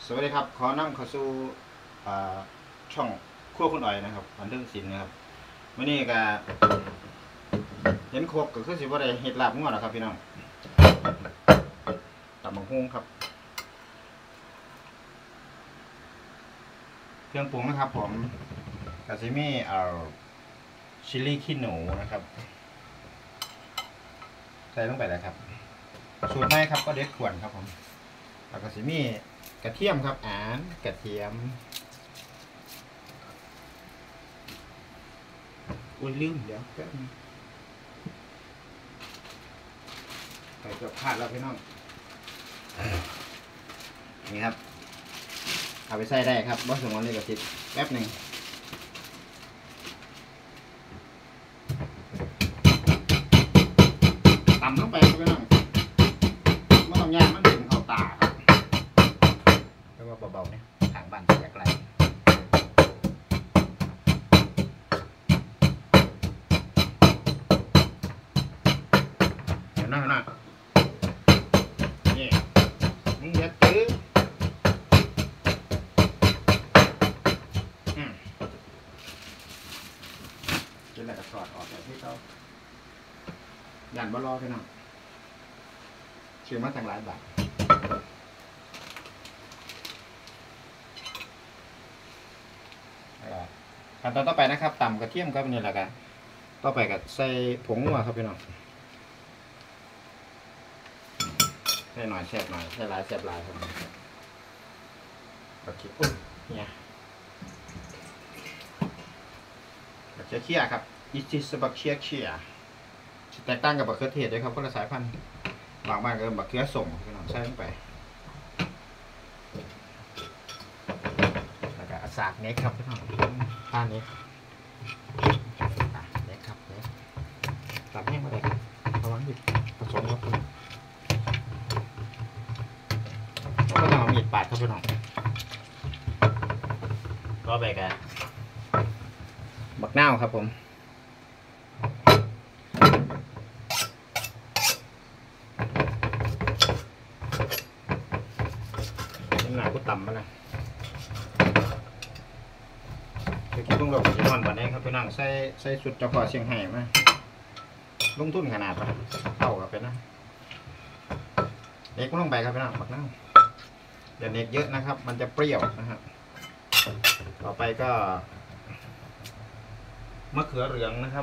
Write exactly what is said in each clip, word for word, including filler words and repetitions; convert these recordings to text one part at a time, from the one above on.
สวัสดีครับขอนำเข้าสู่ช่องครัวคุณอ๋อยนะครับบันเทิงศิลป์นะครับวันนี้ก็เห็นโคกก็คือสิว่าได้เห็ดลาบงัวนะครับพี่น้องตับมังคุงครับเครื่องปรุงนะครับผมกาซิมี่เอาชิลลี่ขี้หนูนะครับใส่ลงไปเลยครับสูตรใหม่ครับก็เด็ดขวนครับผมแล้วก็ซิมี่กระเทียมครับอ่านกระเทียมอุ้ยลืมเดี๋ยวแป๊บนึงใส่เกือบพลาดแล้วพี่น้องนี่ครับเอาไปใส่ได้ครับบอสมอนเลยกระติดแป๊บหนึ่งตำลงไปครับพี่น้องไม่ต้องย่างมันถึงเอาตาครับเรียกว่าเบาๆเนี่ยทางบ้านแยกไรเดี๋ยวนะนะนี่มึงอย่าตื้ออืมจะแหละสอดออกจากที่เขายันบอลลอพี่น้องชื่อมาตั้งหลายบาทขั้นตอนต่อไปนะครับตำกระเทียมครับนี่แหละกันต่อไปกับใส่ผงนัวครับพี่น้องใส่หน่อยแซ่บหน่อยใส่หลายแซ่บหลายครับโอเคอุ้ยเนี่ยบักเคียครับอิชิสบักเคียเคียแตกต่างกับบักเขือเทศด้วยครับคนละสายพันธุ์บางบ้านก็บักเขือส่งพี่น้องใส่ลงไปแล้วก็สากเน็กครับพี่น้องท่าเน็กเน็กครับเน็กตัดแห้งมาเลยครับระวังหยิบผสมครับคุณก็ต้องเอามีดปาดครับพี่น้องก็ไปกันบักนาวครับผมหนาก็ต่ำมาเลยคือคิดต้องแบบจะนอนแบบนี้ครับพี่น้องใส่ใส่สุดเฉพาะเชียงไฮ้มาลงทุนขนาดปะเท่ากับเป็นนะเน็กก็ลงไปครับพี่น้องบักน้ำเดี๋ยวเน็กเยอะนะครับมันจะเปรี้ยวนะครับต่อไปก็มะเขือเหลืองนะครับ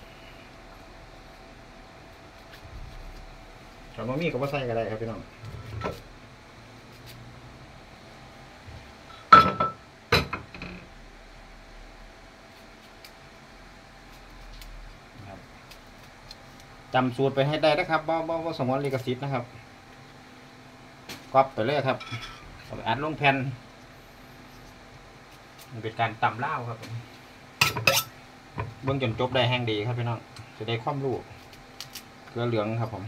ถ้าไม่มีก็ไม่ใส่ก็ได้ครับพี่น้องจำสูตรไปให้ได้นะครับบ่บ่บ่สมมติลิขสิทธิ์นะครับก๊อปไปเลยครับเอาไปอัดลงแผ่นมันเป็นการตำเล่าครับเบื้องจนจบได้แห้งดีครับพี่น้องจะได้ความรู้เกลือเหลืองครับผม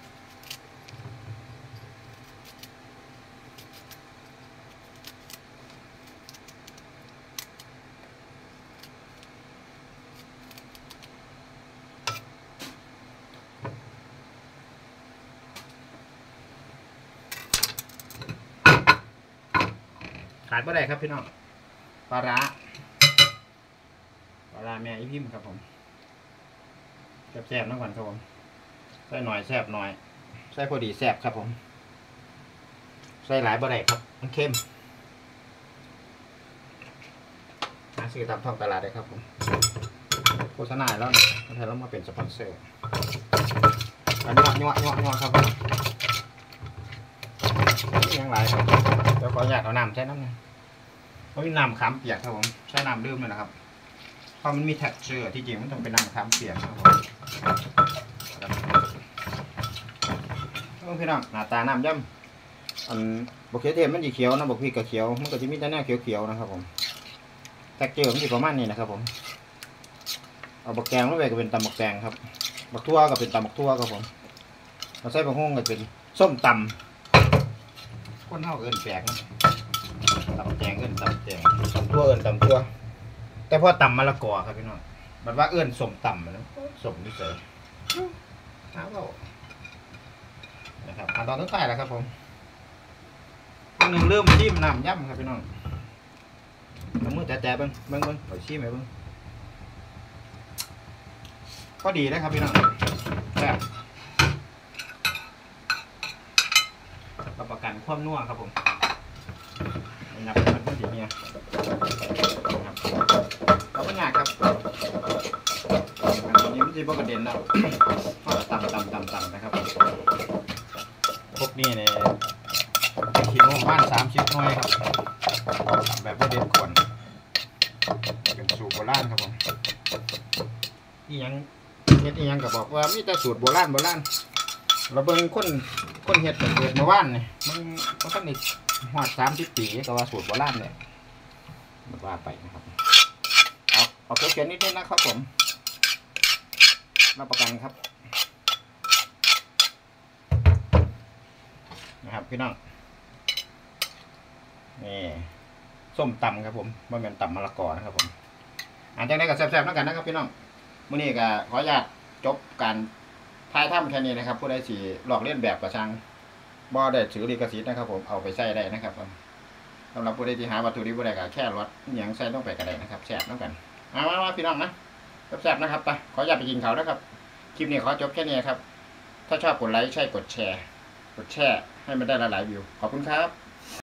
ขาดไม่ได้ครับพี่น้องปลาร้าปลาร้าแม่อีพิมพ์ครับผมแซ่บๆน้ำหวานครับผมใส่หน่อยแซ่บหน่อยใส่พอดีแซ่บครับผมใส่หลายบ่ได้ครับมันเค็มหาซื้อตามท้องตลาดได้ครับผมโฆษณาแล้วนะแทนเรามาเป็นสปอนเซอร์อันนี้ยัวยัวยัวครับผมยังหลายครับเดี๋ยวขออยากเอาน้ำใช้น้ำเนี่ยเพราะมีน้ำขามเปียกครับผมใช้น้ำดื่มเลยนะครับเพราะมันมีแท็กเจอร์ที่จริงมันต้องเป็นน้ำขามเปียกครับผมพี่น้องหน้าตาน้ำย่ำอันบกเขียวเทมมันสีเขียวนะบกพีกระเขียวมันก็จะมีแต่แนวเขียวๆนะครับผมแท็กเจอร์มันจะประมาณนี้นะครับผมเอาบักแกงลงไปก็เป็นตำบักแกงครับบักทั่วก็เป็นตำบักทั่วครับผมเราใส่บักฮุ้งก็เป็นส้มตำคนเท่าเอินแปลกนะตำแกงเอินตำแกงตำทั่วเอินตำทั่วแต่พอตำมะละกอครับพี่น้องมันว่าเอินสมตำนะสมนิสัยน้ำเรานะครับขั้นตอนสุดท้ายแล้วครับผมอย่างหนึ่งเริ่มชิมน้ำย่ำครับพี่น้องเอามือแตะๆเบิ้งเบิ้งเบิ้งขอชิมไหมเบิ้งก็ดีนะครับพี่น้องแซ่บรับประกันความนัวครับผมนับมันก็ดีเนี่ยครับเราไม่ยากครับอันนี้มันจะเป็นกระเด็นแล้วต่ำต่ำต่ำต่ำนะครับพวกนี้เนี่ยกิโลบ้านสามสิบหน่วยครับแบบว่าเด็ดขวนเป็นสูตรโบราณครับผมนี่ยังเฮ็ดนี่ยังก็บอกว่ามีแต่สูตรโบราณโบราณเราเบิ่งคนคนเฮ็ดเกิดมาว่านเนี่ยมันมันต้องอีกหอดสามสิบปีก็ว่าสูตรโบราณเนี่ยมันว่าไปนะครับเอาเอาเกลือนิดนิดนะครับผมรับประกันครับนะครับพี่น้องนี่ส้มตำครับผมมันเป็นตำมะละกอนะครับผมอาจจะได้กับแซ่บๆแล้วกันนะครับพี่น้องมื้อนี้ก็ขออนุญาตจบการถ่ายทำแค่นี้นะครับผู้ใดสิหลอกเลียนแบบกระชังบ่ได้ถือลิขสิทธิ์นะครับผมเอาไปใส่ได้นะครับสำหรับผู้ใดที่หาวัตถุดิบบ่ได้ก็แค่รสอหยังใส่ลงไปก็ได้นะครับแซ่บแล้วกันมามาพี่น้องนะแซ่บๆนะครับไปขออนุญาตไปกินข้าวนะครับคลิปนี้ขอจบแค่นี้ครับถ้าชอบกดไลค์ใช่กดแชร์กดแชร์ให้มันได้หลายๆวิวขอบคุณครับ